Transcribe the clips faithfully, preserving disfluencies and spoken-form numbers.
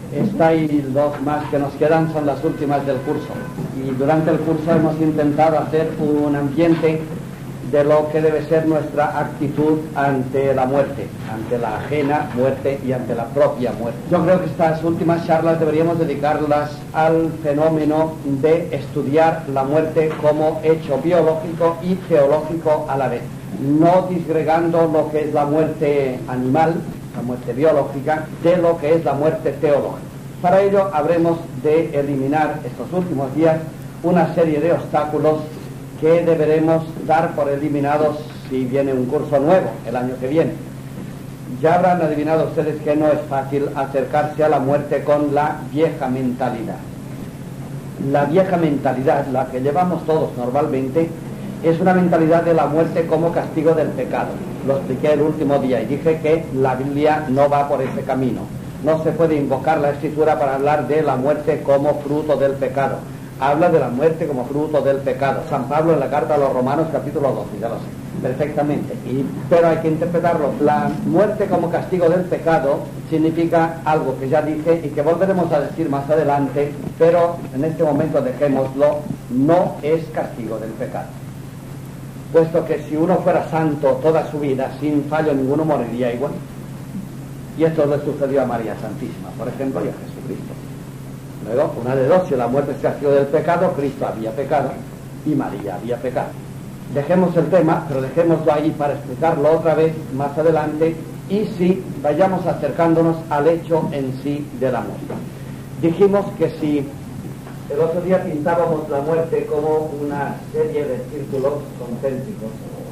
Esta y dos más que nos quedan son las últimas del curso. Y durante el curso hemos intentado hacer un ambiente de lo que debe ser nuestra actitud ante la muerte, ante la ajena muerte y ante la propia muerte. Yo creo que estas últimas charlas deberíamos dedicarlas al fenómeno de estudiar la muerte como hecho biológico y teológico a la vez, no disgregando lo que es la muerte animal, la muerte biológica, de lo que es la muerte teológica. Para ello habremos de eliminar estos últimos días una serie de obstáculos que deberemos dar por eliminados si viene un curso nuevo el año que viene. Ya habrán adivinado ustedes que no es fácil acercarse a la muerte con la vieja mentalidad. La vieja mentalidad, la que llevamos todos normalmente, es una mentalidad de la muerte como castigo del pecado. Lo expliqué el último día y dije que la Biblia no va por ese camino. No se puede invocar la Escritura para hablar de la muerte como fruto del pecado. Habla de la muerte como fruto del pecado. San Pablo en la carta a los Romanos capítulo doce, ya lo sé, perfectamente. Y, pero hay que interpretarlo. La muerte como castigo del pecado significa algo que ya dije y que volveremos a decir más adelante, pero en este momento dejémoslo, no es castigo del pecado. Puesto que si uno fuera santo toda su vida, sin fallo ninguno, moriría igual. Y esto le sucedió a María Santísima, por ejemplo, y a Jesucristo. Luego, una de dos, si la muerte es castigo del pecado, Cristo había pecado y María había pecado. Dejemos el tema, pero dejémoslo ahí para explicarlo otra vez más adelante, y sí, vayamos acercándonos al hecho en sí de la muerte. Dijimos que si el otro día pintábamos la muerte como una serie de círculos concéntricos,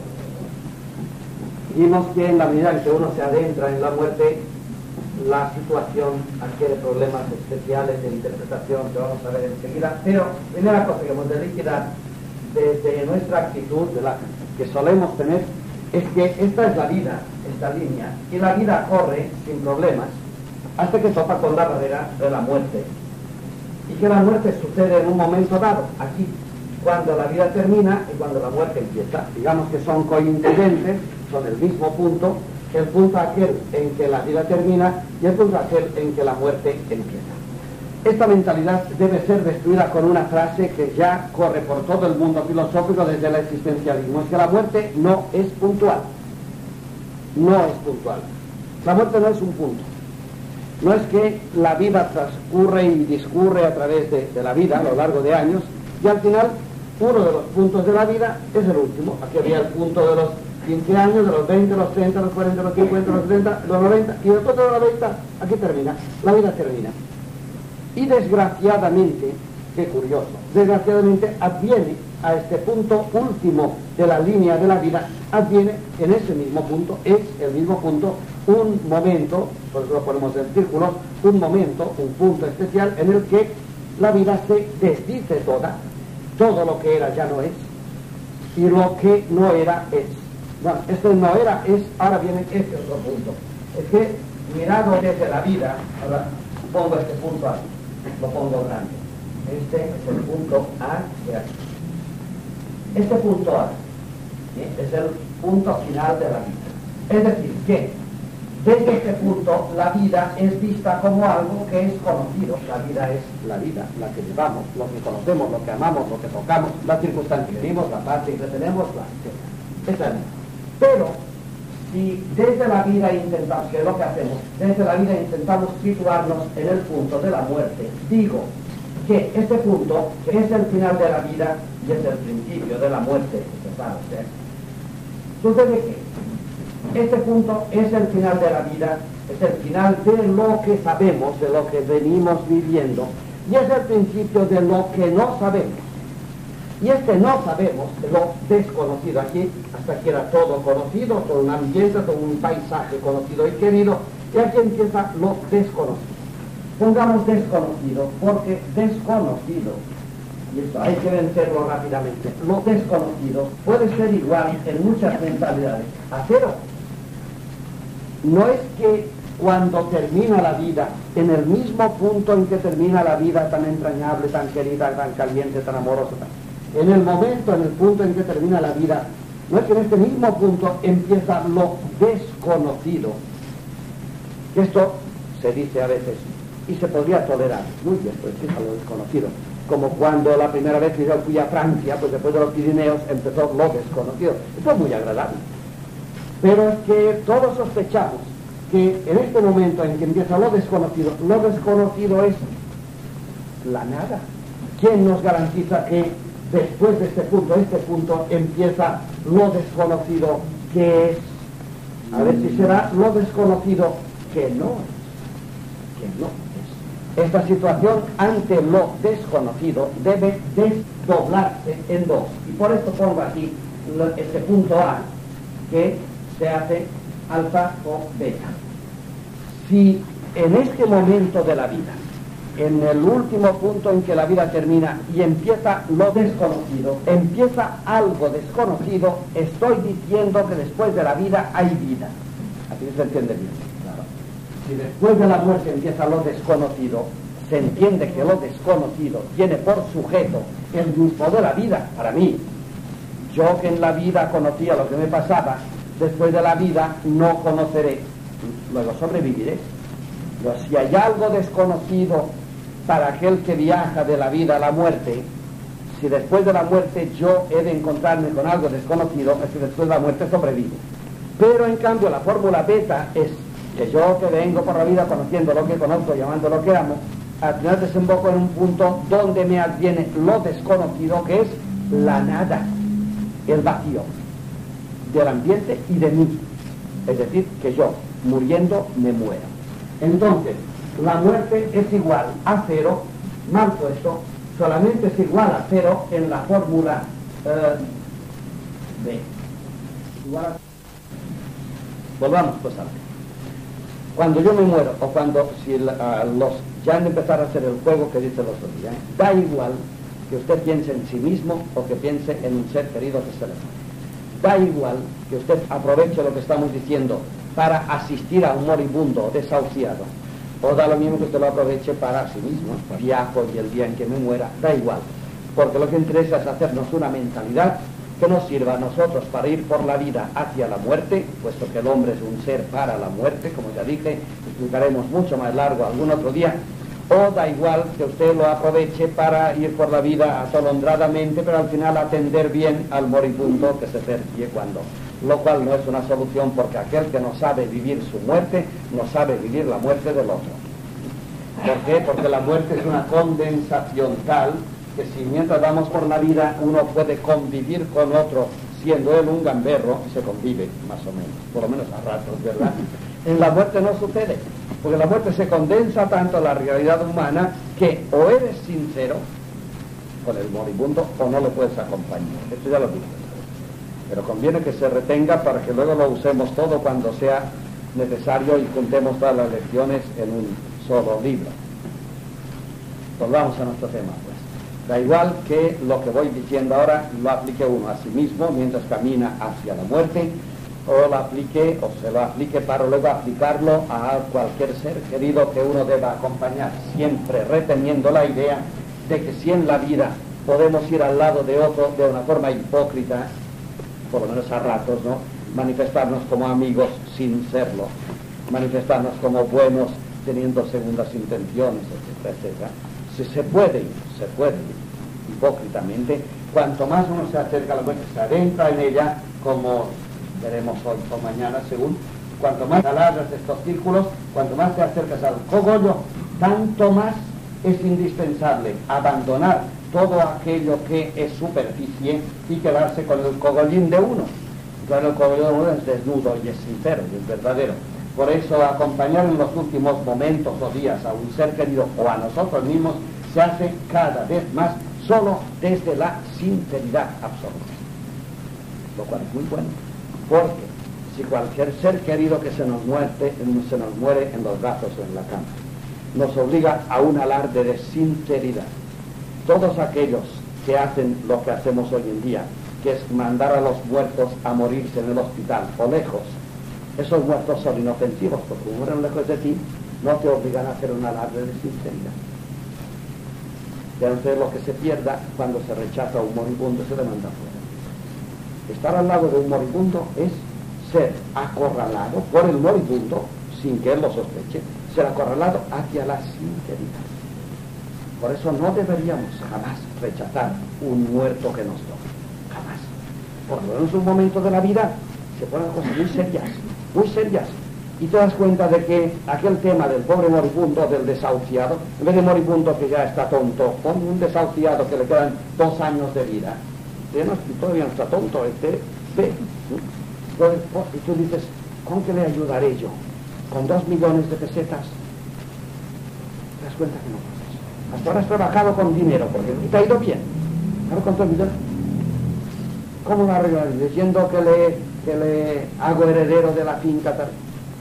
vimos que en la medida en que uno se adentra en la muerte, la situación adquiere problemas especiales de interpretación que vamos a ver enseguida. Pero primera cosa que hemos de liquidar desde nuestra actitud, de la que solemos tener, es que esta es la vida, esta línea, y la vida corre sin problemas hasta que topa con la barrera de la muerte, y que la muerte sucede en un momento dado, aquí, cuando la vida termina y cuando la muerte empieza. Digamos que son coincidentes, son el mismo punto, el punto aquel en que la vida termina y el punto aquel en que la muerte empieza. Esta mentalidad debe ser destruida con una frase que ya corre por todo el mundo filosófico desde el existencialismo: es que la muerte no es puntual. No es puntual. La muerte no es un punto. No es que la vida transcurre y discurre a través de, de la vida a lo largo de años y al final uno de los puntos de la vida es el último. Aquí había el punto de los quince años, de los veinte, los treinta, los cuarenta, los cincuenta, los setenta, los noventa, y después de los noventa, aquí termina, la vida termina. Y desgraciadamente, qué curioso, desgraciadamente adviene a este punto último de la línea de la vida, adviene en ese mismo punto, es el mismo punto, un momento, por eso lo ponemos en círculos, un momento, un punto especial en el que la vida se desdice toda, todo lo que era ya no es, y lo que no era es. Bueno, esto no era, es, ahora viene este otro punto. Es que, mirado desde la vida, ahora pongo este punto ahí, lo pongo grande. Este es el punto A de aquí. Este punto A, ¿sí?, es el punto final de la vida. Es decir, que desde este punto la vida es vista como algo que es conocido. La vida es la vida, la que llevamos, lo que conocemos, lo que amamos, lo que tocamos, las circunstancias que vivimos, la parte que tenemos, la etcétera. Es la vida. Pero si desde la vida intentamos, que es lo que hacemos, desde la vida intentamos situarnos en el punto de la muerte, digo que este punto, que es el final de la vida y es el principio de la muerte, que sabe usted, sucede que este punto es el final de la vida, es el final de lo que sabemos, de lo que venimos viviendo, y es el principio de lo que no sabemos. Y este no sabemos, lo desconocido, aquí hasta aquí era todo conocido, todo un ambiente, todo un paisaje conocido y querido, y aquí empieza lo desconocido. Pongamos desconocido, porque desconocido, y esto hay que vencerlo rápidamente, lo desconocido puede ser igual en muchas mentalidades a cero. No es que cuando termina la vida, en el mismo punto en que termina la vida tan entrañable, tan querida, tan caliente, tan amorosa, tan... en el momento, en el punto en que termina la vida, no es que en este mismo punto empieza lo desconocido. Esto se dice a veces, y se podría tolerar. Muy bien, pues fíjalo, lo desconocido. Como cuando la primera vez que yo fui a Francia, pues después de los Pirineos empezó lo desconocido. Esto es muy agradable. Pero es que todos sospechamos que en este momento en que empieza lo desconocido, lo desconocido es la nada. ¿Quién nos garantiza que después de este punto, este punto, empieza lo desconocido que es? A ver si será lo desconocido que no es. Que no es. Esta situación ante lo desconocido debe desdoblarse en dos. Y por esto pongo aquí este punto A, que se hace alfa o beta. Si en este momento de la vida, en el último punto en que la vida termina y empieza lo desconocido, empieza algo desconocido, estoy diciendo que después de la vida hay vida. Así se entiende bien. Claro. Si después de la muerte empieza lo desconocido, se entiende que lo desconocido tiene por sujeto el mismo de la vida. Para mí, yo que en la vida conocía lo que me pasaba, después de la vida no conoceré, luego sobreviviré. Pero si hay algo desconocido para aquel que viaja de la vida a la muerte, si después de la muerte yo he de encontrarme con algo desconocido, es que después de la muerte sobrevivo. Pero en cambio la fórmula beta es que yo que vengo por la vida conociendo lo que conozco, llamando lo que amo, al final desemboco en un punto donde me adviene lo desconocido, que es la nada, el vacío del ambiente y de mí. Es decir, que yo, muriendo, me muero. Entonces, la muerte es igual a cero, mal puesto, solamente es igual a cero en la fórmula eh, B. Igual a... Volvamos pues a ver. Cuando yo me muero, o cuando si la, los ya han empezado a hacer el juego que dice el otro día, ¿eh? Da igual que usted piense en sí mismo o que piense en un ser querido que se le muere. Da igual que usted aproveche lo que estamos diciendo para asistir a un moribundo desahuciado, o da lo mismo que usted lo aproveche para sí mismo. Viajo y el día en que me muera, da igual, porque lo que interesa es hacernos una mentalidad que nos sirva a nosotros para ir por la vida hacia la muerte, puesto que el hombre es un ser para la muerte, como ya dije, explicaremos mucho más largo algún otro día. O da igual que usted lo aproveche para ir por la vida atolondradamente, pero al final atender bien al moribundo que se tercie cuando, lo cual no es una solución, porque aquel que no sabe vivir su muerte, no sabe vivir la muerte del otro. ¿Por qué? Porque la muerte es una condensación tal que si mientras vamos por la vida uno puede convivir con otro, siendo él un gamberro, se convive más o menos, por lo menos a ratos, ¿verdad? En la muerte no sucede, porque la muerte se condensa tanto en la realidad humana que o eres sincero con el moribundo o no le puedes acompañar. Esto ya lo digo. Pero conviene que se retenga para que luego lo usemos todo cuando sea necesario y juntemos todas las lecciones en un solo libro. Volvamos a nuestro tema, pues. Da igual que lo que voy diciendo ahora lo aplique uno a sí mismo mientras camina hacia la muerte, o lo aplique, o se lo aplique para luego aplicarlo a cualquier ser querido que uno deba acompañar, siempre reteniendo la idea de que si en la vida podemos ir al lado de otro de una forma hipócrita, por lo menos a ratos, ¿no?, manifestarnos como amigos sin serlo, manifestarnos como buenos teniendo segundas intenciones, etcétera, etcétera. Si se puede, se puede, hipócritamente, cuanto más uno se acerca a la muerte, se adentra en ella, como veremos hoy o mañana, según, cuanto más alargas estos círculos, cuanto más te acercas al cogollo, tanto más es indispensable abandonar todo aquello que es superficie y quedarse con el cogollín de uno. Claro, el cogollín de uno es desnudo y es sincero y es verdadero. Por eso acompañar en los últimos momentos o días a un ser querido o a nosotros mismos se hace cada vez más solo desde la sinceridad absoluta, lo cual es muy bueno, porque si cualquier ser querido que se nos muerte, se nos muere en los brazos o en la cama, nos obliga a un alarde de sinceridad. Todos aquellos que hacen lo que hacemos hoy en día, que es mandar a los muertos a morirse en el hospital o lejos, esos muertos son inofensivos, porque como mueren lejos de ti, no te obligan a hacer un alarde de sinceridad. Entonces lo que se pierda cuando se rechaza a un moribundo se le manda fuera. Estar al lado de un moribundo es ser acorralado por el moribundo sin que él lo sospeche. ser acorralado hacia la sinceridad. Por eso no deberíamos jamás rechazar un muerto que nos toque, jamás. Por lo menos en un momento de la vida se ponen cosas muy serias, muy serias, y te das cuenta de que aquel tema del pobre moribundo, del desahuciado, en vez de moribundo que ya está tonto, con un desahuciado que le quedan dos años de vida, y todavía no está tonto, este ve, y tú dices, ¿con qué le ayudaré yo? ¿Con dos millones de pesetas? Te das cuenta que no puedes. Hasta ahora has trabajado con dinero, porque te ha ido bien. Ahora con dos millones, ¿cómo lo arreglaré? Diciendo que le, que le hago heredero de la finca tal.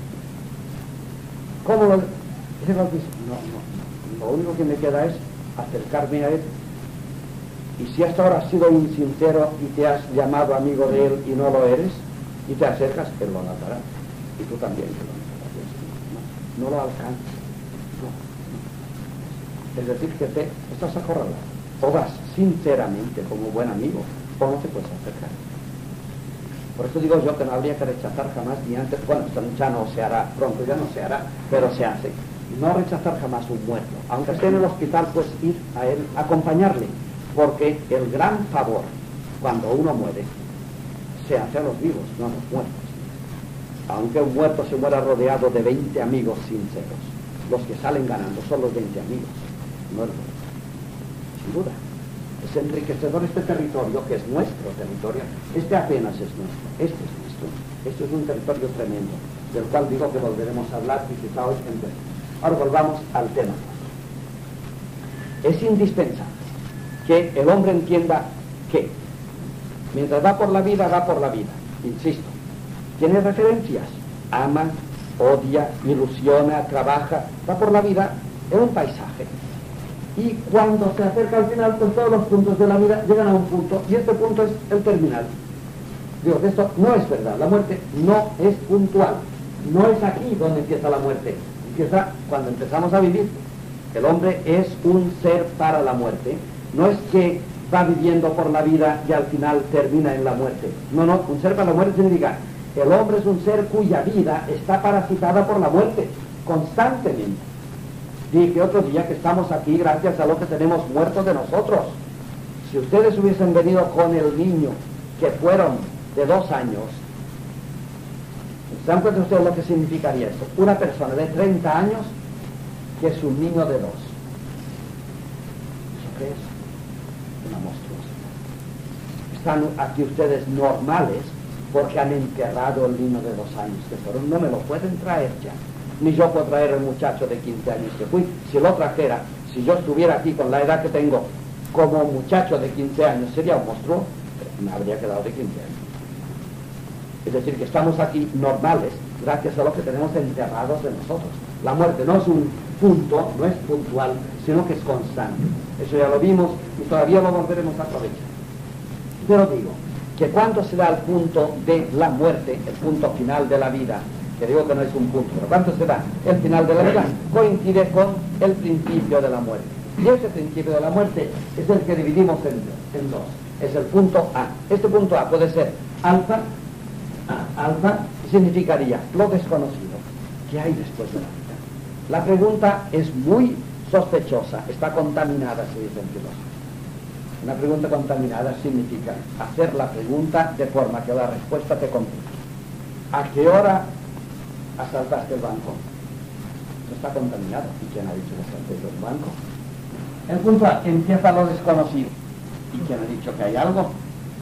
¿Cómo lo...? Dice, no, no, lo único que me queda es acercarme a él. Y si hasta ahora has sido insincero y te has llamado amigo de él y no lo eres, y te acercas, él lo notará. Y tú también te lo notarás. No, no lo alcanzas. No, no. Es decir, que te estás acorralado. O vas sinceramente como buen amigo, o no te puedes acercar. Por eso digo yo que no habría que rechazar jamás ni antes, bueno, esto ya no se hará, pronto ya no se hará, pero se hace. No rechazar jamás un muerto. Aunque esté en el hospital, pues ir a él, acompañarle. Porque el gran favor, cuando uno muere, se hace a los vivos, no a los muertos. Aunque un muerto se muera rodeado de veinte amigos sinceros, los que salen ganando son los veinte amigos, no el muerto. Sin duda. Es enriquecedor este territorio, que es nuestro territorio. Este apenas es nuestro, este es nuestro. Este es un territorio tremendo, del cual digo que volveremos a hablar y quizá hoy empecemos. Ahora volvamos al tema. Es indispensable que el hombre entienda que mientras va por la vida, va por la vida, insisto, tiene referencias, ama, odia, ilusiona, trabaja, va por la vida en un paisaje. Y cuando se acerca al final, pues todos los puntos de la vida llegan a un punto, y este punto es el terminal. Digo, esto no es verdad, la muerte no es puntual, no es aquí donde empieza la muerte, empieza cuando empezamos a vivir. El hombre es un ser para la muerte, no es que va viviendo por la vida y al final termina en la muerte. No, no, un ser para la muerte significa, el hombre es un ser cuya vida está parasitada por la muerte, constantemente. Dije otro día que estamos aquí gracias a lo que tenemos muerto de nosotros. Si ustedes hubiesen venido con el niño que fueron de dos años, ¿se dan cuenta ustedes lo que significaría esto? Una persona de treinta años que es un niño de dos. ¿Eso qué es? Una monstruosidad. Están aquí ustedes normales porque han enterrado el niño de dos años que fueron. No me lo pueden traer ya. Ni yo puedo traer el muchacho de quince años que fui. Si lo trajera, si yo estuviera aquí con la edad que tengo como muchacho de quince años, sería un monstruo, me habría quedado de quince años. Es decir, que estamos aquí normales gracias a lo que tenemos enterrados de nosotros. La muerte no es un punto, no es puntual, sino que es constante. Eso ya lo vimos y todavía lo volveremos a aprovechar. Pero digo, que cuando se da el punto de la muerte, el punto final de la vida, que digo que no es un punto, pero cuando se da el final de la vida, coincide con el principio de la muerte. Y ese principio de la muerte es el que dividimos en, en dos. Es el punto A. Este punto A puede ser alfa. A, alfa significaría lo desconocido. ¿Qué hay después de la vida? La pregunta es muy sospechosa, está contaminada, se dice en filosofía. Una pregunta contaminada significa hacer la pregunta de forma que la respuesta te complique. ¿A qué hora asaltaste el banco? No está contaminado. ¿Y quién ha dicho que asaltaste el banco? El punto A, empieza lo desconocido. ¿Y quién ha dicho que hay algo?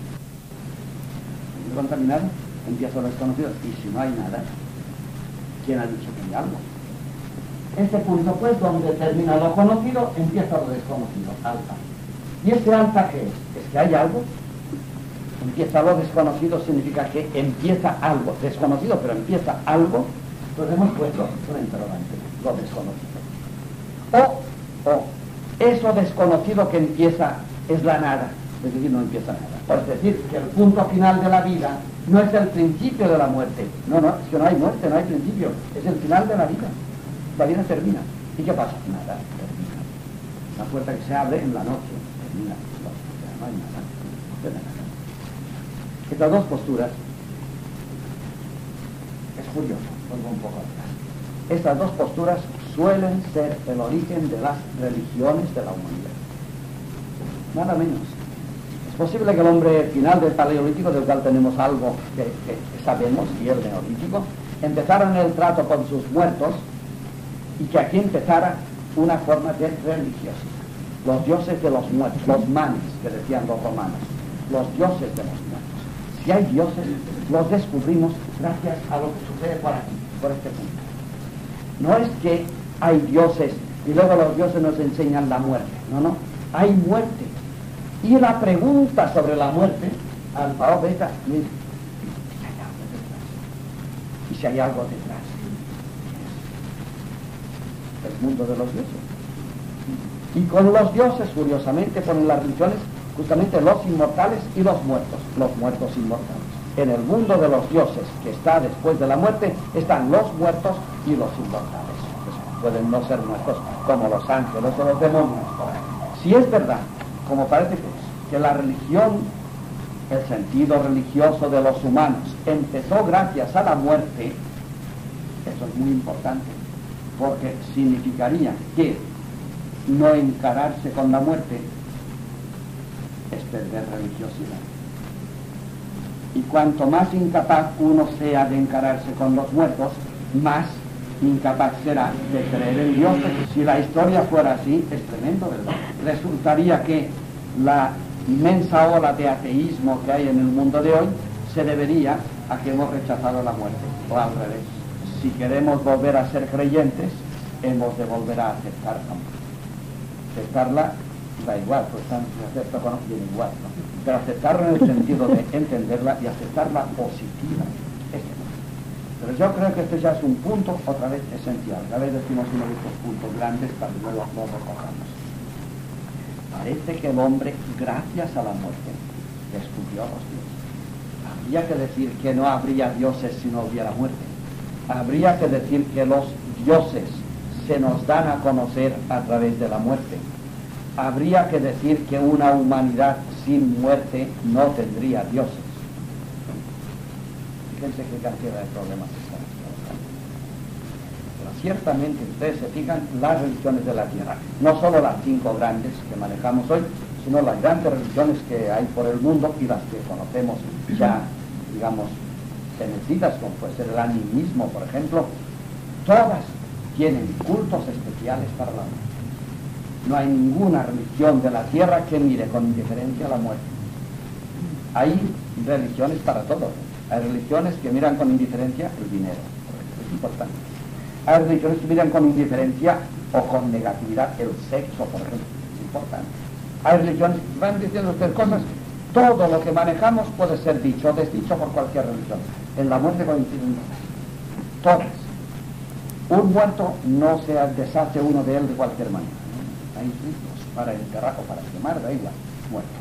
¿Está contaminado? Empieza lo desconocido. Y si no hay nada, ¿quién ha dicho que hay algo? Este punto, pues, donde termina lo conocido, empieza lo desconocido, alfa. ¿Y este alfa qué es? ¿Es que hay algo? Empieza lo desconocido significa que empieza algo, desconocido, pero empieza algo. Entonces hemos puesto un interrogante, lo desconocido. O, o, eso desconocido que empieza es la nada, es decir, no empieza nada. Es decir, que el punto final de la vida no es el principio de la muerte. No, no, es que no hay muerte, no hay principio, es el final de la vida. La vida termina. ¿Y qué pasa? Nada, termina. La puerta que se abre en la noche, termina. No hay nada, no hay nada. Estas dos posturas, es curioso, vuelvo un poco atrás. Estas dos posturas suelen ser el origen de las religiones de la humanidad. Nada menos. Es posible que el hombre final del Paleolítico, del cual tenemos algo que, que, que sabemos, y el Neolítico, empezaron el trato con sus muertos y que aquí empezara una forma de religiosidad. Los dioses de los muertos, los manes, que decían los romanos, los dioses de los muertos. Si hay dioses, los descubrimos gracias a lo que sucede por aquí, por este punto. No es que hay dioses y luego los dioses nos enseñan la muerte, no, no, hay muerte. Y la pregunta sobre la muerte, al profeta, es, ¿y si hay algo detrás? ¿Y si hay algo detrás? El mundo de los dioses. Y con los dioses, curiosamente, ponen las religiones justamente los inmortales y los muertos, los muertos inmortales. En el mundo de los dioses, que está después de la muerte, están los muertos y los inmortales. Pues pueden no ser muertos como los ángeles o los demonios. Si es verdad, como parece que es, que la religión, el sentido religioso de los humanos, empezó gracias a la muerte, eso es muy importante, porque significaría que no encararse con la muerte es perder religiosidad. Y cuanto más incapaz uno sea de encararse con los muertos, más incapaz será de creer en Dios. Si la historia fuera así, es tremendo, ¿verdad? Resultaría que la inmensa ola de ateísmo que hay en el mundo de hoy se debería a que hemos rechazado la muerte, o al revés. Si queremos volver a ser creyentes, hemos de volver a aceptar la muerte. Aceptarla da igual, pues tan acepta con bien igual, ¿no? Pero aceptarla en el sentido de entenderla y aceptarla positiva. Este no. Pero yo creo que este ya es un punto, otra vez, esencial. A veces decimos uno de estos puntos grandes para que luego lo recojamos. Parece que el hombre, gracias a la muerte, descubrió a los dioses. Habría que decir que no habría dioses si no hubiera muerte. Habría que decir que los dioses se nos dan a conocer a través de la muerte. Habría que decir que una humanidad sin muerte no tendría dioses. Fíjense qué cantidad de problemas están trabajando. Pero ciertamente, ustedes se fijan, las religiones de la tierra, no solo las cinco grandes que manejamos hoy, sino las grandes religiones que hay por el mundo y las que conocemos ya, digamos, conocidas, como puede ser el animismo, por ejemplo, todas tienen cultos especiales para la muerte. No hay ninguna religión de la tierra que mire con indiferencia a la muerte. Hay religiones para todo. Hay religiones que miran con indiferencia el dinero, es importante. Hay religiones que miran con indiferencia o con negatividad el sexo, por ejemplo, es importante. Hay religiones que van diciendo ustedes cosas, todo lo que manejamos puede ser dicho o desdicho por cualquier religión. En la muerte coinciden todas. Un muerto no se deshace uno de él de cualquier manera. Hay ritos para enterrar o para quemar, da igual, muertos.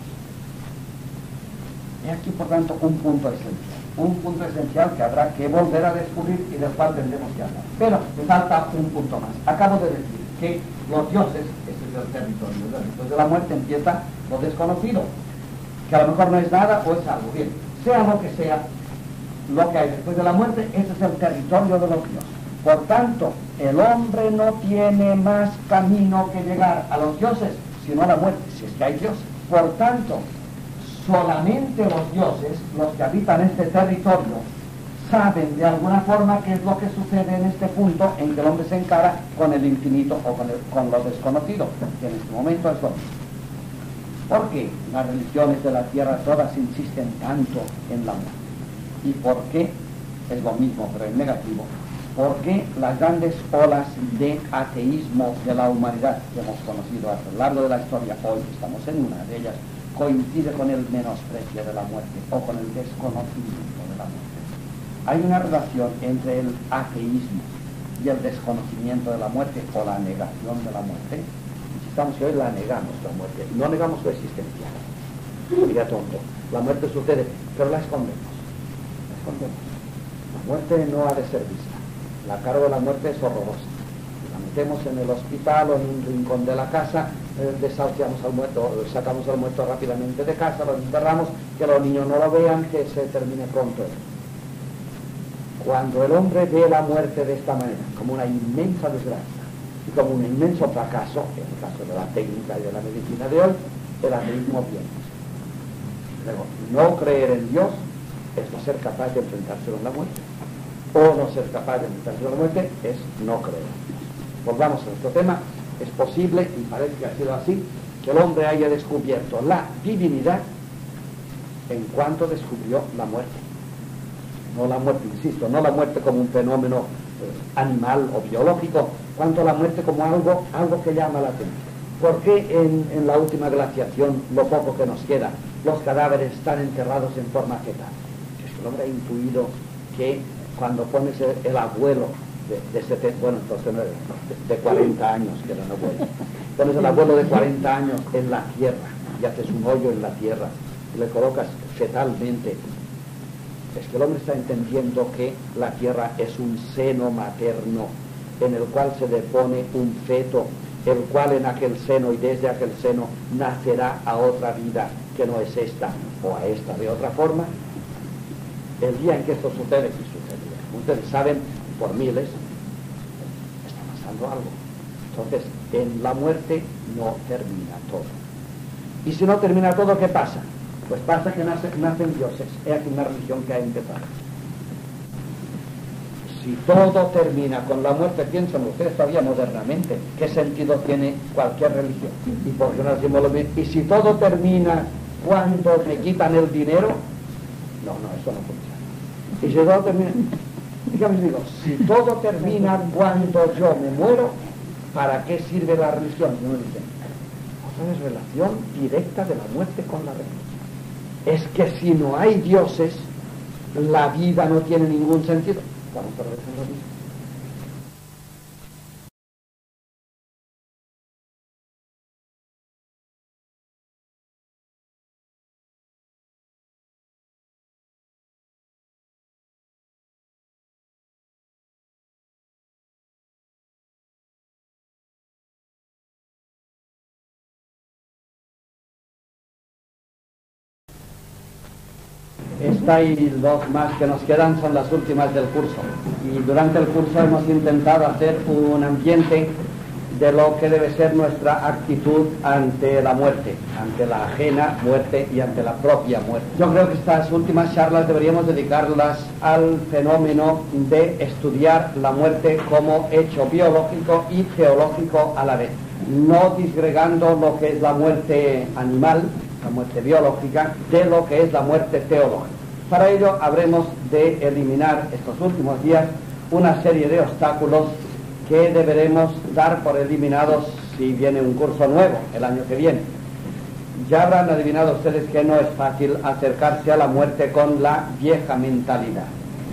Y aquí, por tanto, un punto esencial. Un punto esencial que habrá que volver a descubrir y del cual tendremos que hablar. Pero me falta un punto más. Acabo de decir que los dioses, este es el territorio, después de la muerte empieza lo desconocido, que a lo mejor no es nada o es algo. Bien, sea lo que sea, lo que hay después de la muerte, ese es el territorio de los dioses. Por tanto, el hombre no tiene más camino que llegar a los dioses, sino a la muerte, si es que hay dioses. Por tanto, solamente los dioses, los que habitan este territorio, saben de alguna forma qué es lo que sucede en este punto en que el hombre se encara con el infinito o con, el, con lo desconocido, que en este momento es lo mismo. ¿Por qué las religiones de la tierra todas insisten tanto en la muerte? ¿Y por qué? Es lo mismo, pero en negativo. ¿Por qué las grandes olas de ateísmo de la humanidad que hemos conocido a lo largo de la historia, hoy estamos en una de ellas, coincide con el menosprecio de la muerte o con el desconocimiento de la muerte? Hay una relación entre el ateísmo y el desconocimiento de la muerte o la negación de la muerte. Insistamos que hoy la negamos, la muerte, no negamos su existencia. Sería tonto. La muerte sucede, pero la escondemos. La escondemos. La muerte no ha de ser vista. La cara de la muerte es horrorosa. La metemos en el hospital o en un rincón de la casa, eh, desahuciamos al muerto, sacamos al muerto rápidamente de casa, lo enterramos, que los niños no lo vean, que se termine pronto. Cuando el hombre ve la muerte de esta manera, como una inmensa desgracia, Y como un inmenso fracaso, en el caso de la técnica y de la medicina de hoy, el ateísmo viene. Luego, no creer en Dios es no ser capaz de enfrentárselo en la muerte. O no ser capaz de enfrentárselo en la muerte es no creer en Dios. Volvamos a nuestro tema. Es posible, y parece que ha sido así, que el hombre haya descubierto la divinidad en cuanto descubrió la muerte. No la muerte, insisto, no la muerte como un fenómeno eh, animal o biológico, cuanto la muerte como algo, algo que llama la atención. ¿Por qué en, en la última glaciación, lo poco que nos queda, los cadáveres están enterrados en forma fetal? Es que el hombre ha intuido que cuando pones el, el abuelo de, de setenta, bueno, entonces no, de, de cuarenta años, que era un abuelo, pones el abuelo de cuarenta años en la tierra y haces un hoyo en la tierra y le colocas fetalmente, es que el hombre está entendiendo que la tierra es un seno materno en el cual se depone un feto, el cual en aquel seno y desde aquel seno nacerá a otra vida que no es esta o a esta de otra forma. El día en que esto sucede, y sucederá, ustedes saben, por miles, está pasando algo. Entonces, en la muerte no termina todo. Y si no termina todo, ¿qué pasa? Pues pasa que nace, nacen dioses. Es aquí una religión que ha empezado. Si todo termina con la muerte, piensan ustedes todavía modernamente, ¿qué sentido tiene cualquier religión? ¿Y por qué no decimos lo mismo? ¿Y si todo termina cuando me quitan el dinero? No, no, eso no funciona. Y si todo termina, dígame, digo, si todo termina cuando yo me muero, ¿para qué sirve la religión? Y uno dice, otra vez relación directa de la muerte con la religión. Es que si no hay dioses, la vida no tiene ningún sentido. Vamos a ver lo mismo. Esta y dos más que nos quedan son las últimas del curso, y durante el curso hemos intentado hacer un ambiente de lo que debe ser nuestra actitud ante la muerte, ante la ajena muerte y ante la propia muerte. Yo creo que estas últimas charlas deberíamos dedicarlas al fenómeno de estudiar la muerte como hecho biológico y teológico a la vez, no disgregando lo que es la muerte animal, la muerte biológica, de lo que es la muerte teológica. Para ello habremos de eliminar estos últimos días una serie de obstáculos que deberemos dar por eliminados si viene un curso nuevo el año que viene. Ya habrán adivinado ustedes que no es fácil acercarse a la muerte con la vieja mentalidad.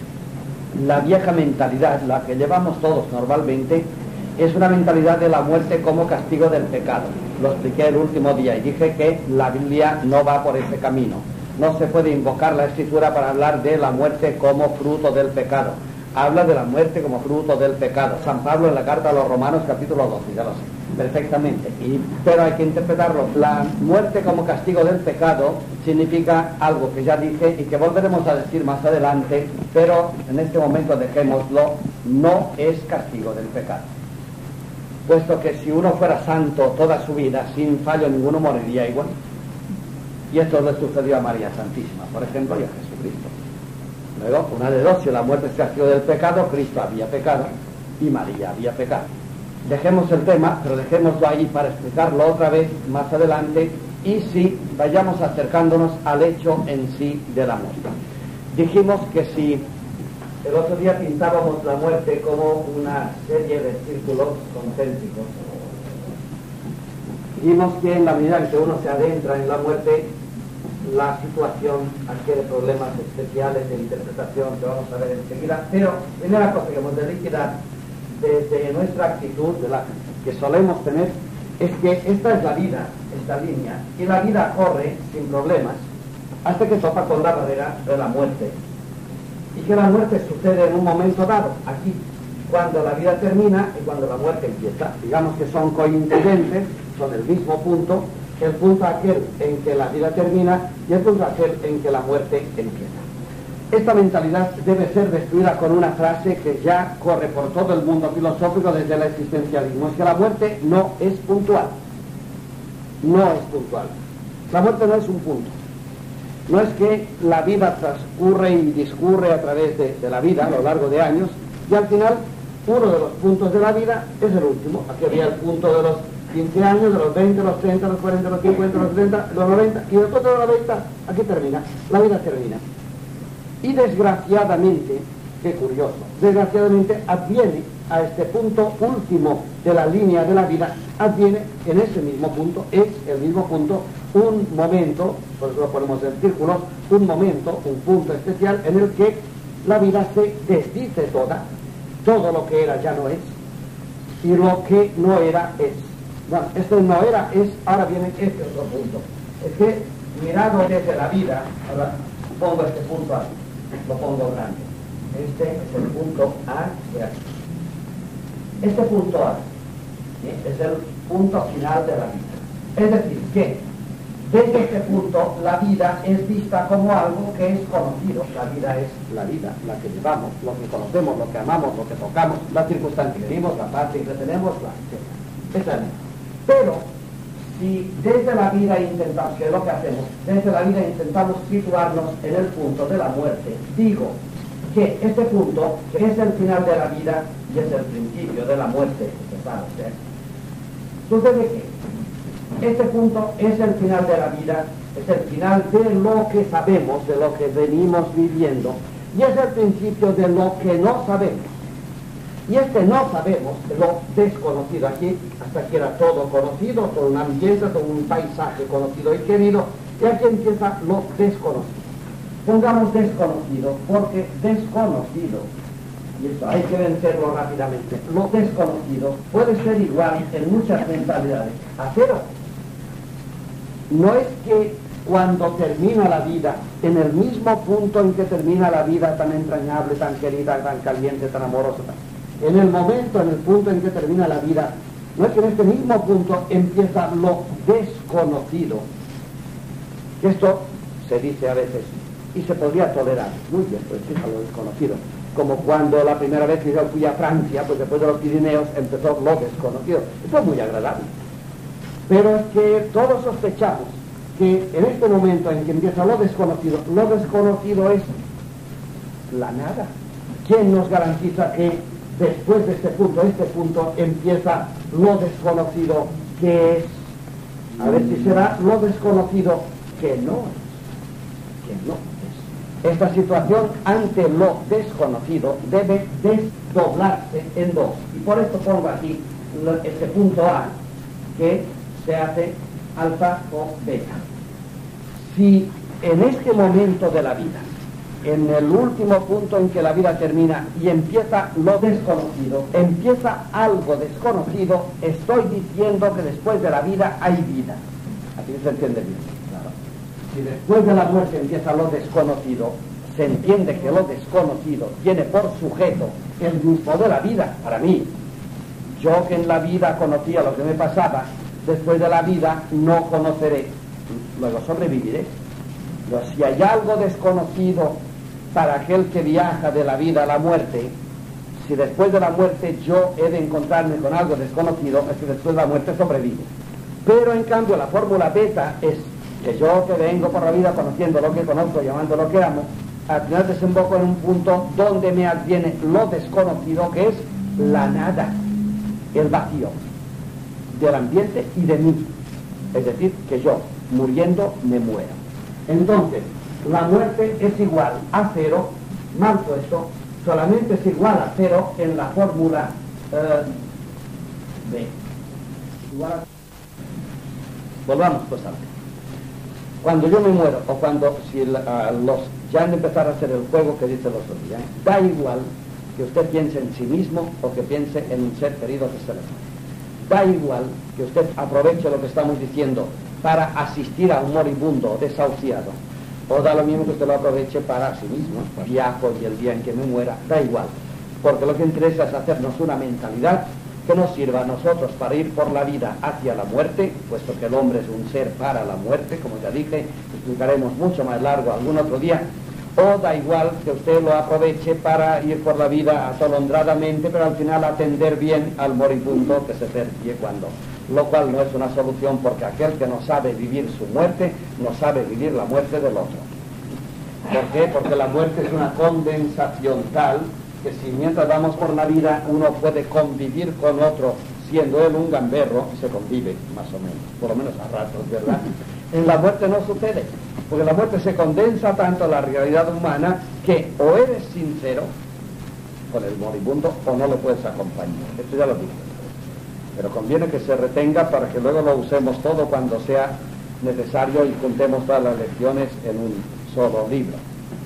La vieja mentalidad, la que llevamos todos normalmente, es una mentalidad de la muerte como castigo del pecado. Lo expliqué el último día y dije que la Biblia no va por ese camino. No se puede invocar la Escritura para hablar de la muerte como fruto del pecado. Habla de la muerte como fruto del pecado. San Pablo en la carta a los Romanos capítulo doce, ya lo sé, perfectamente. Y, pero hay que interpretarlo. La muerte como castigo del pecado significa algo que ya dije y que volveremos a decir más adelante, pero en este momento dejémoslo, no es castigo del pecado. Puesto que si uno fuera santo toda su vida, sin fallo ninguno, moriría igual. Y esto le sucedió a María Santísima, por ejemplo, y a Jesucristo. Luego, una de dos, si la muerte es castigo del pecado, Cristo había pecado y María había pecado. Dejemos el tema, pero dejémoslo ahí para explicarlo otra vez más adelante, y sí, vayamos acercándonos al hecho en sí de la muerte. Dijimos que si el otro día pintábamos la muerte como una serie de círculos concéntricos, dijimos que en la medida en que uno se adentra en la muerte, la situación adquiere problemas especiales de interpretación que vamos a ver enseguida. Pero primera cosa que hemos de liquidar desde nuestra actitud, de la que solemos tener, es que esta es la vida, esta línea, y la vida corre sin problemas hasta que topa con la barrera de la muerte, y que la muerte sucede en un momento dado, aquí, cuando la vida termina y cuando la muerte empieza. Digamos que son coincidentes, son el mismo punto, el punto aquel en que la vida termina y el punto aquel en que la muerte empieza. esta mentalidad debe ser destruida con una frase que ya corre por todo el mundo filosófico desde el existencialismo, es que la muerte no es puntual. No es puntual. La muerte no es un punto. No es que la vida transcurre y discurre a través de, de la vida a lo largo de años y al final uno de los puntos de la vida es el último. Aquí había el punto de los quince años, de los veinte, los treinta, los cuarenta, los cincuenta, los setenta, los noventa y después de los noventa, aquí termina. La vida termina. Y desgraciadamente, qué curioso, desgraciadamente adviene a este punto último de la línea de la vida, adviene en ese mismo punto, es el mismo punto, un momento, por eso lo ponemos en círculos, un momento, un punto especial en el que la vida se desdice toda, todo lo que era ya no es, y lo que no era es. Bueno, este no era es, ahora viene este otro punto. Es que mirado desde la vida, ahora pongo este punto aquí, lo pongo grande. Este es el punto A de aquí. Este punto A, ¿sí?, es el punto final de la vida. Es decir, que desde este punto la vida es vista como algo que es conocido. La vida es la vida, la que llevamos, lo que conocemos, lo que amamos, lo que tocamos, la circunstancia que vivimos, la parte que tenemos, la que es la vida. Pero si desde la vida intentamos, que es lo que hacemos, desde la vida intentamos situarnos en el punto de la muerte, digo que este punto que es el final de la vida y es el principio de la muerte, que sabe usted, sucede que este punto es el final de la vida, es el final de lo que sabemos, de lo que venimos viviendo, y es el principio de lo que no sabemos. Y este no sabemos, lo desconocido, aquí hasta aquí era todo conocido, todo un ambiente, todo un paisaje conocido y querido, y aquí empieza lo desconocido. Pongamos desconocido, porque desconocido, y esto hay que vencerlo rápidamente, lo desconocido puede ser igual en muchas mentalidades a cero. No es que cuando termina la vida, en el mismo punto en que termina la vida tan entrañable, tan querida, tan caliente, tan amorosa, en el momento, en el punto en que termina la vida, no es que en este mismo punto empieza lo desconocido. Esto se dice a veces, y se podría tolerar, muy bien, pues empieza lo desconocido. Como cuando la primera vez que yo fui a Francia, pues después de los Pirineos empezó lo desconocido. Esto es muy agradable. Pero es que todos sospechamos que en este momento en que empieza lo desconocido, lo desconocido es la nada. ¿Quién nos garantiza que después de este punto, este punto, empieza lo desconocido que es? A ver si será lo desconocido que no es. Que no es. Esta situación ante lo desconocido debe desdoblarse en dos. Y por esto pongo aquí este punto A, que se hace alfa o beta. Si en este momento de la vida, en el último punto en que la vida termina y empieza lo desconocido, empieza algo desconocido, estoy diciendo que después de la vida hay vida. Así se entiende bien, claro. Si después de la muerte empieza lo desconocido, se entiende que lo desconocido tiene por sujeto el mismo de la vida. Para mí, yo que en la vida conocía lo que me pasaba, después de la vida no conoceré, luego sobreviviré. Pero si hay algo desconocido para aquel que viaja de la vida a la muerte, si después de la muerte yo he de encontrarme con algo desconocido, es que después de la muerte sobrevivo. Pero en cambio la fórmula beta es que yo que vengo por la vida conociendo lo que conozco, llamando lo que amo, al final desemboco en un punto donde me adviene lo desconocido, que es la nada, el vacío del ambiente y de mí. Es decir, que yo, muriendo, me muero. Entonces, la muerte es igual a cero, mal puesto, solamente es igual a cero en la fórmula eh, B. Igual a... Volvamos pues a ver. Cuando yo me muero, o cuando si la, uh, los ya han de empezar a hacer el juego que dice los otros, ¿eh? Da igual que usted piense en sí mismo o que piense en un ser querido que se le muere. Da igual que usted aproveche lo que estamos diciendo para asistir a un moribundo desahuciado, o da lo mismo que usted lo aproveche para sí mismo, viajo y el día en que me muera, da igual, porque lo que interesa es hacernos una mentalidad que nos sirva a nosotros para ir por la vida hacia la muerte, puesto que el hombre es un ser para la muerte, como ya dije, explicaremos mucho más largo algún otro día, o da igual que usted lo aproveche para ir por la vida atolondradamente, pero al final atender bien al moribundo que se tercie cuando, lo cual no es una solución, porque aquel que no sabe vivir su muerte, no sabe vivir la muerte del otro. ¿Por qué? Porque la muerte es una condensación tal que si mientras vamos por la vida uno puede convivir con otro, siendo él un gamberro, se convive más o menos, por lo menos a ratos, ¿verdad? En la muerte no sucede, porque la muerte se condensa tanto en la realidad humana que o eres sincero con el moribundo o no lo puedes acompañar. Esto ya lo dije. Pero conviene que se retenga para que luego lo usemos todo cuando sea necesario y juntemos todas las lecciones en un solo libro.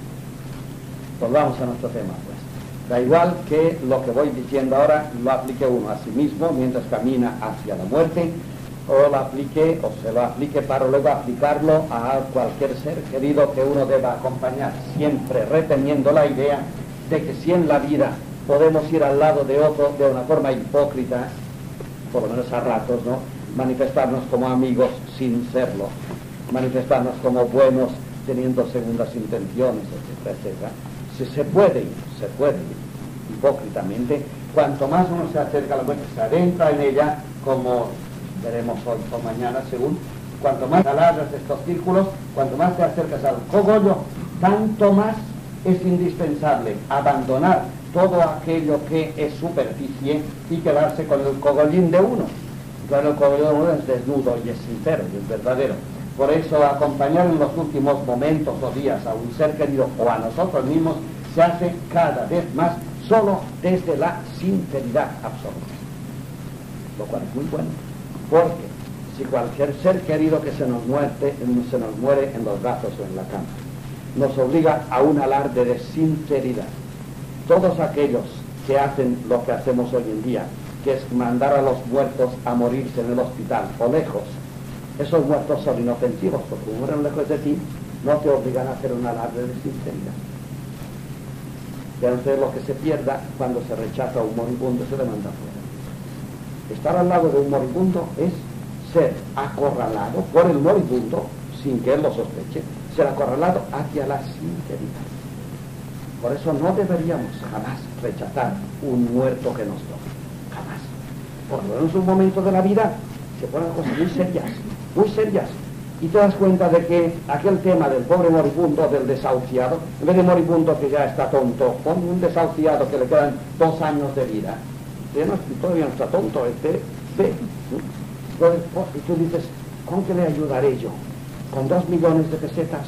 Volvamos a nuestro tema, pues. Da igual que lo que voy diciendo ahora lo aplique uno a sí mismo mientras camina hacia la muerte, o lo aplique, o se lo aplique para luego aplicarlo a cualquier ser querido que uno deba acompañar, siempre reteniendo la idea de que si en la vida podemos ir al lado de otro de una forma hipócrita, por lo menos a ratos, ¿no?, manifestarnos como amigos sin serlo, manifestarnos como buenos teniendo segundas intenciones, etcétera, etcétera. Si se puede ir, se puede ir hipócritamente, cuanto más uno se acerca a la muerte, se adentra en ella, como veremos hoy o mañana según, cuanto más alargas estos círculos, cuanto más te acercas al cogollo, tanto más es indispensable abandonar todo aquello que es superficie y quedarse con el cogollín de uno. Claro, el cogollín de uno es desnudo y es sincero y es verdadero. Por eso acompañar en los últimos momentos o días a un ser querido o a nosotros mismos se hace cada vez más solo desde la sinceridad absoluta, lo cual es muy bueno, porque si cualquier ser querido que se nos muerte, se nos muere en los brazos o en la cama, nos obliga a un alarde de sinceridad. Todos aquellos que hacen lo que hacemos hoy en día, que es mandar a los muertos a morirse en el hospital o lejos, esos muertos son inofensivos, porque mueren lejos de ti, no te obligan a hacer un alarde de sinceridad. Ya no sé lo que se pierda cuando se rechaza a un moribundo, se le manda fuera. Estar al lado de un moribundo es ser acorralado por el moribundo, sin que él lo sospeche, ser acorralado hacia la sinceridad. Por eso no deberíamos jamás rechazar un muerto que nos toque, jamás. Por lo menos un momento de la vida se ponen cosas muy serias, muy serias, y te das cuenta de que aquel tema del pobre moribundo, del desahuciado, en vez de moribundo que ya está tonto, pon un desahuciado que le quedan dos años de vida, que no, todavía no está tonto, este, ve, entonces, y tú dices, ¿con qué le ayudaré yo? ¿Con dos millones de pesetas?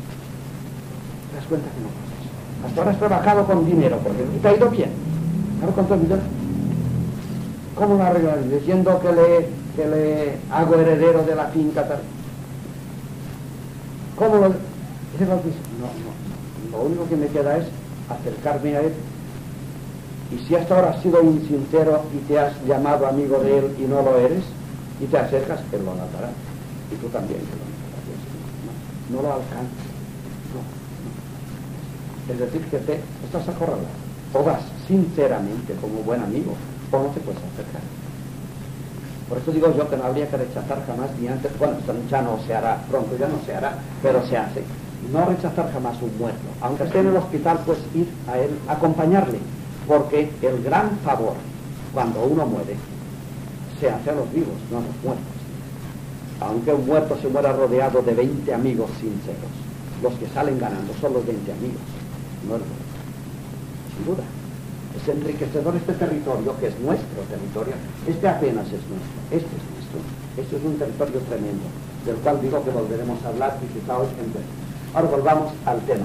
Te das cuenta que no puedes. Hasta ahora has trabajado con dinero, porque te ha ido bien. Ahora con dos millones. ¿Cómo lo arreglaré? Diciendo que le, que le hago heredero de la finca tal. ¿Cómo lo...? No, no, lo único que me queda es acercarme a él. Y si hasta ahora has sido insincero y te has llamado amigo de él y no lo eres, y te acercas, él lo notará. Y tú también te lo notarás. No, no lo alcanzas. No, no. Es decir, que te estás acorralado. O vas sinceramente como buen amigo, o no te puedes acercar. Por eso digo yo que no habría que rechazar jamás ni antes, bueno, esto ya no se hará, pronto ya no se hará, pero se hace. No rechazar jamás un muerto. Aunque esté en el hospital, pues ir a él, acompañarle, porque el gran favor, cuando uno muere, se hace a los vivos, no a los muertos. Aunque un muerto se muera rodeado de veinte amigos sinceros, los que salen ganando son los veinte amigos, no el muerto. Sin duda. Es enriquecedor este territorio, que es nuestro territorio. Este apenas es nuestro, este es nuestro. Este es un territorio tremendo, del cual digo que volveremos a hablar y quizá hoy empecemos. Ahora volvamos al tema.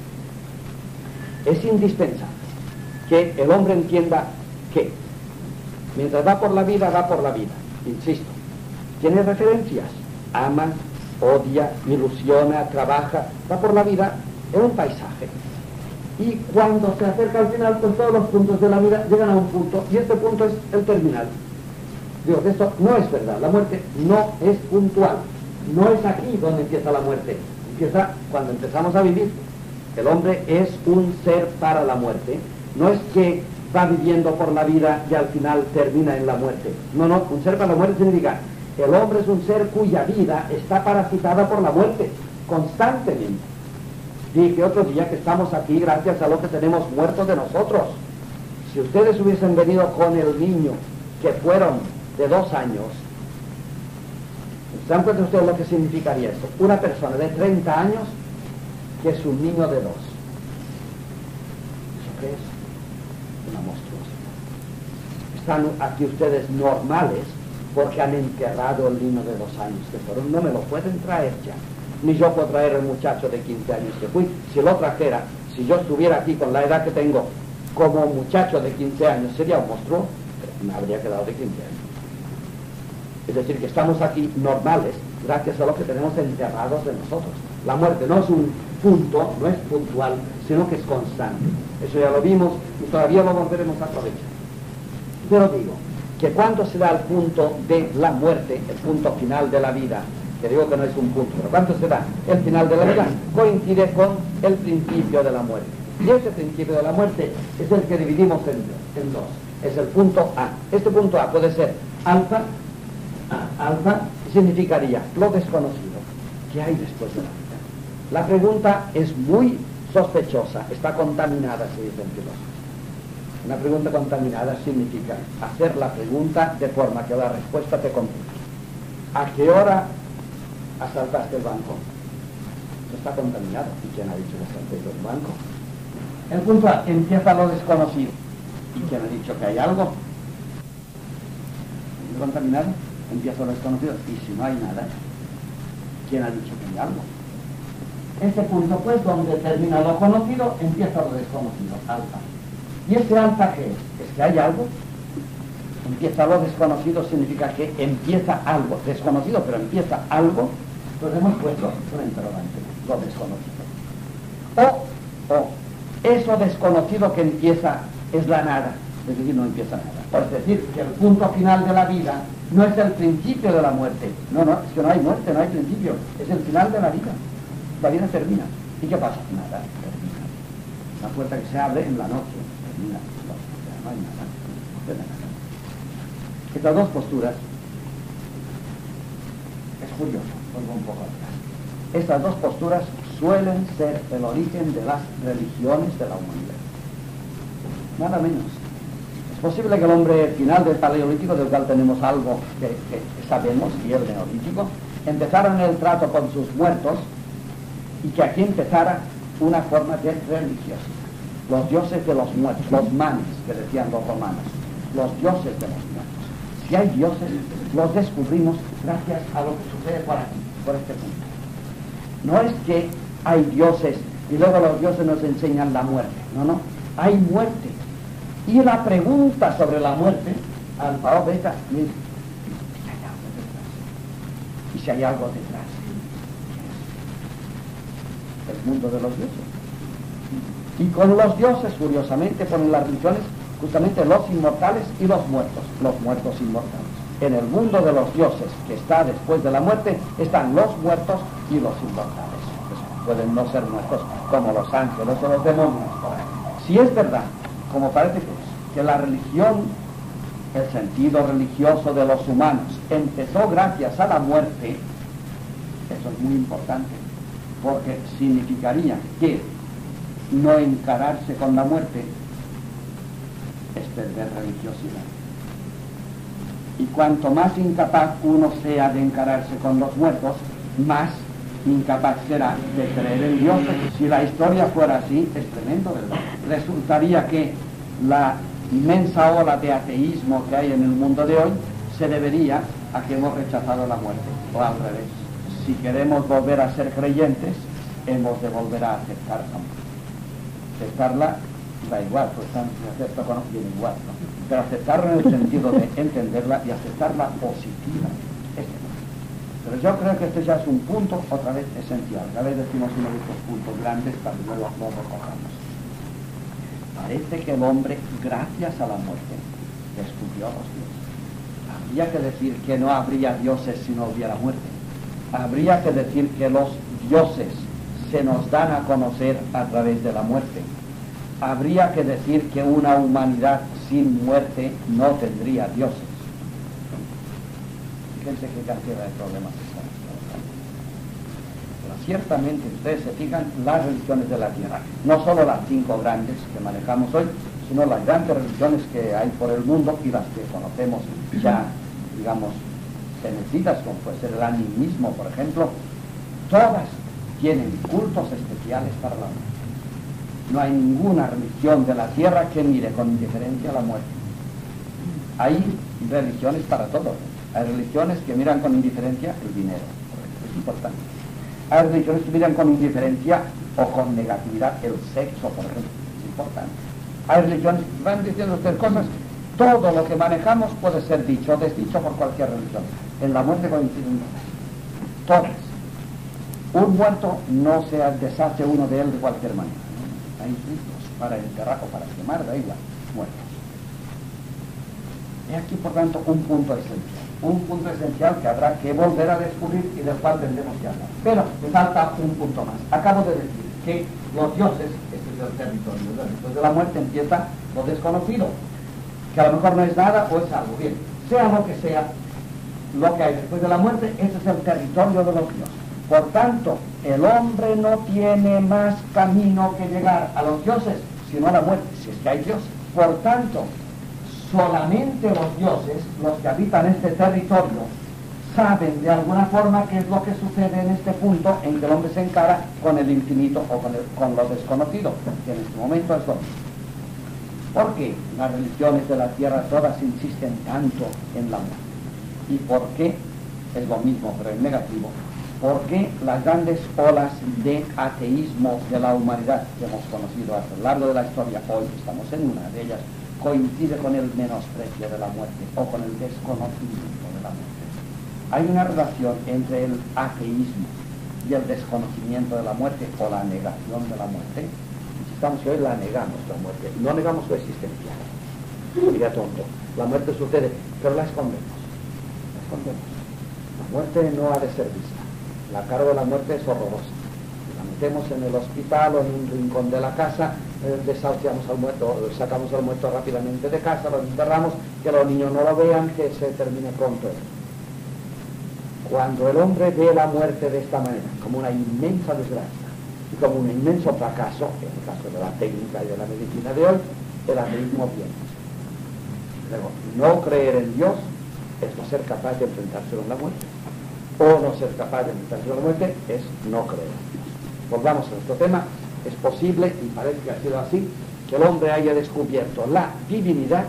Es indispensable que el hombre entienda que mientras va por la vida, va por la vida, insisto. Tiene referencias, ama, odia, ilusiona, trabaja, va por la vida en un paisaje. Y cuando se acerca al final, pues todos los puntos de la vida llegan a un punto, y este punto es el terminal. Digo que esto no es verdad, la muerte no es puntual, no es aquí donde empieza la muerte, empieza cuando empezamos a vivir. El hombre es un ser para la muerte, no es que va viviendo por la vida y al final termina en la muerte. No, no, un ser para la muerte significa, el hombre es un ser cuya vida está parasitada por la muerte, constantemente. Dije otro día que estamos aquí gracias a lo que tenemos muerto de nosotros. Si ustedes hubiesen venido con el niño que fueron de dos años, ¿se dan cuenta ustedes lo que significaría esto? Una persona de treinta años que es un niño de dos. ¿Eso qué es? Una monstruosidad. Están aquí ustedes normales porque han enterrado el niño de dos años que fueron. No me lo pueden traer ya. Ni yo puedo traer el muchacho de quince años que fui. Si lo trajera, si yo estuviera aquí con la edad que tengo, como muchacho de quince años, sería un monstruo, me habría quedado de quince años. Es decir, que estamos aquí normales gracias a lo que tenemos enterrados de nosotros. La muerte no es un punto, no es puntual, sino que es constante. Eso ya lo vimos y todavía lo volveremos a aprovechar. Pero digo, que cuando se da el punto de la muerte, el punto final de la vida, que digo que no es un punto, pero cuando se da el final de la vida, coincide con el principio de la muerte. Y ese principio de la muerte es el que dividimos en, en dos. Es el punto A. Este punto A puede ser alfa. Alfa significaría lo desconocido. ¿Qué hay después de la vida? La pregunta es muy sospechosa, está contaminada, se dice en filosofía. Una pregunta contaminada significa hacer la pregunta de forma que la respuesta te complique. ¿A qué hora asaltaste el banco? Eso está contaminado. ¿Y quién ha dicho que asalté el banco? El punto A, empieza lo desconocido. ¿Y quién ha dicho que hay algo? ¿Contaminado? Empieza lo desconocido. Y si no hay nada, ¿quién ha dicho que hay algo? Este punto, pues, donde termina lo conocido, empieza lo desconocido, alfa. ¿Y ese alfa qué es? ¿Es que hay algo? Empieza lo desconocido significa que empieza algo, desconocido, pero empieza algo. Entonces hemos puesto un interrogante, lo desconocido. O, o, eso desconocido que empieza es la nada, es decir, no empieza nada. Es decir, que el punto final de la vida no es el principio de la muerte. No, no, es que no hay muerte, no hay principio, es el final de la vida. La vida termina. ¿Y qué pasa? Nada, termina. La puerta que se abre en la noche, termina. No hay nada, no hay nada. Estas dos posturas, es curioso, vuelvo un poco atrás. Estas dos posturas suelen ser el origen de las religiones de la humanidad. Nada menos. Es posible que el hombre final del Paleolítico, del cual tenemos algo que, que, que sabemos, y el Neolítico, empezaron el trato con sus muertos y que aquí empezara una forma de religiosidad. Los dioses de los muertos, los manes, que decían los romanos, los dioses de los muertos. Si hay dioses, los descubrimos gracias a lo que sucede por aquí, por este punto. No es que hay dioses y luego los dioses nos enseñan la muerte. No, no. Hay muerte. Y la pregunta sobre la muerte, alfa o beta, es ¿y hay algo detrás? ¿Y si hay algo detrás? ¿Qué es? El mundo de los dioses. Y con los dioses, curiosamente, ponen las religiones justamente los inmortales y los muertos, los muertos inmortales. En el mundo de los dioses, que está después de la muerte, están los muertos y los inmortales. Pues pueden no ser muertos como los ángeles o los demonios. Si es verdad, como parece que es, que la religión, el sentido religioso de los humanos, empezó gracias a la muerte, eso es muy importante, porque significaría que no encararse con la muerte es perder religiosidad. Y cuanto más incapaz uno sea de encararse con los muertos, más incapaz será de creer en Dios. Si la historia fuera así, es tremendo, ¿verdad? Resultaría que la inmensa ola de ateísmo que hay en el mundo de hoy se debería a que hemos rechazado la muerte, o al revés. Si queremos volver a ser creyentes, hemos de volver a aceptar la muerte. Aceptarla da igual, pues si acepta o no, viene igual, ¿no? Pero aceptarla en el sentido de entenderla y aceptarla positiva, este no. Pero yo creo que este ya es un punto, otra vez, esencial. Cada vez decimos uno de estos puntos grandes para que luego lo recordamos. Parece que el hombre, gracias a la muerte, descubrió a los dioses. Habría que decir que no habría dioses si no hubiera muerte. Habría que decir que los dioses se nos dan a conocer a través de la muerte. Habría que decir que una humanidad sin muerte no tendría dioses. Fíjense qué cantidad de problemas están. Ciertamente, ustedes se fijan, las religiones de la tierra, no solo las cinco grandes que manejamos hoy, sino las grandes religiones que hay por el mundo y las que conocemos ya, digamos, conocidas, como puede ser el animismo, por ejemplo, todas tienen cultos especiales para la muerte. No hay ninguna religión de la tierra que mire con indiferencia a la muerte. Hay religiones para todo. Hay religiones que miran con indiferencia el dinero, es importante. Hay religiones que miran con indiferencia o con negatividad el sexo, por ejemplo, es importante. Hay religiones que van diciendo ustedes cosas, todo lo que manejamos puede ser dicho o desdicho por cualquier religión. En la muerte coinciden todas. Un muerto no se deshace uno de él de cualquier manera. Hay ritos para enterrar o para quemar, da igual, muertos. Y aquí, por tanto, un punto esencial. Un punto esencial que habrá que volver a descubrir y del cual tendremos que hablar. Pero me falta un punto más. Acabo de decir que los dioses, este es el territorio, después de la muerte empieza lo desconocido, que a lo mejor no es nada o es algo. Bien, sea lo que sea, lo que hay después de la muerte, ese es el territorio de los dioses. Por tanto, el hombre no tiene más camino que llegar a los dioses, sino a la muerte, si es que hay dioses. Por tanto, solamente los dioses, los que habitan este territorio, saben de alguna forma qué es lo que sucede en este punto en que el hombre se encara con el infinito o con, el, con lo desconocido, que en este momento es lo mismo. ¿Por qué las religiones de la tierra todas insisten tanto en la muerte? ¿Y por qué es lo mismo pero en negativo? ¿Por qué las grandes olas de ateísmo de la humanidad que hemos conocido a lo largo de la historia, hoy estamos en una de ellas, coincide con el menosprecio de la muerte o con el desconocimiento de la muerte? Hay una relación entre el ateísmo y el desconocimiento de la muerte o la negación de la muerte. Insistamos que hoy la negamos, la muerte, no negamos su existencia. Sería tonto. La muerte sucede, pero la escondemos. La escondemos. La muerte no ha de ser vista. La cara de la muerte es horrorosa. La metemos en el hospital o en un rincón de la casa, eh, desahuciamos al muerto, sacamos al muerto rápidamente de casa, lo enterramos, que los niños no lo vean, que se termine pronto. Cuando el hombre ve la muerte de esta manera, como una inmensa desgracia y como un inmenso fracaso, en el caso de la técnica y de la medicina de hoy, el ateísmo viene. Luego, no creer en Dios es no ser capaz de enfrentarse con la muerte. O no ser capaz de enfrentarse con la muerte es no creer en Dios. Volvamos a nuestro tema. Es posible, y parece que ha sido así, que el hombre haya descubierto la divinidad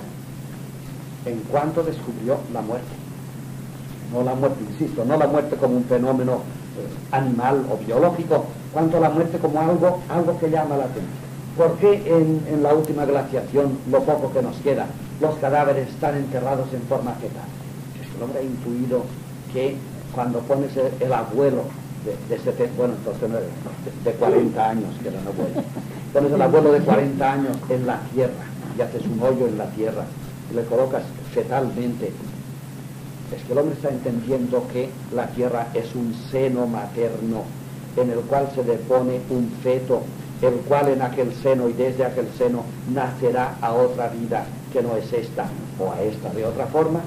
en cuanto descubrió la muerte. No la muerte, insisto, no la muerte como un fenómeno eh, animal o biológico, cuanto la muerte como algo, algo que llama la atención. ¿Por qué en, en la última glaciación, lo poco que nos queda, los cadáveres están enterrados en forma fetal? Es que el hombre ha intuido que cuando pones el, el abuelo de, de setenta, bueno, entonces no, de, de cuarenta años, que era un abuelo, pones el abuelo de cuarenta años en la tierra y haces un hoyo en la tierra y le colocas fetalmente, es que el hombre está entendiendo que la tierra es un seno materno en el cual se depone un feto, el cual en aquel seno y desde aquel seno nacerá a otra vida que no es esta o a esta de otra forma.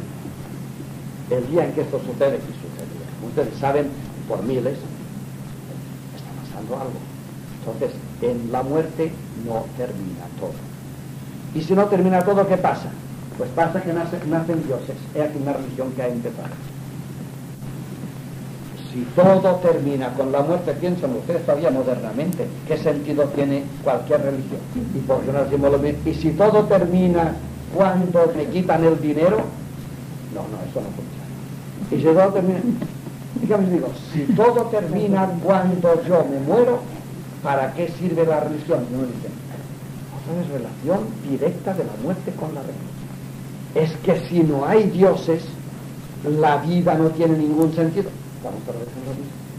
El día en que esto sucede, y sucederá, ustedes saben, por miles, está pasando algo. Entonces, en la muerte no termina todo. Y si no termina todo, ¿qué pasa? Pues pasa que nace, nacen dioses. Es aquí una religión que ha empezado. Si todo termina con la muerte, piensen ustedes todavía modernamente, ¿qué sentido tiene cualquier religión? ¿Y por qué no decimos lo mismo? Y si todo termina cuando me quitan el dinero, no, no, eso no funciona. Y si todo termina, dígame, digo, si todo termina cuando yo me muero, ¿para qué sirve la religión? No dicen, no es relación directa de la muerte con la religión. Es que si no hay dioses, la vida no tiene ningún sentido. Vamos a ver lo mismo.